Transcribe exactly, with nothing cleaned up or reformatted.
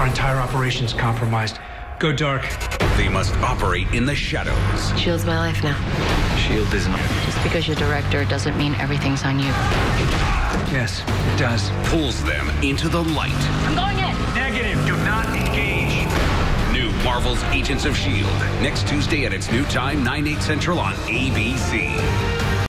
Our entire operation's compromised. Go dark. They must operate in the shadows. Shield's my life now. Shield isn't. Just because you're director doesn't mean everything's on you. Yes, it does. Pulls them into the light. I'm going in. Negative. Do not engage. New Marvel's Agents of S H I E L D. Next Tuesday at its new time, nine, eight Central on A B C.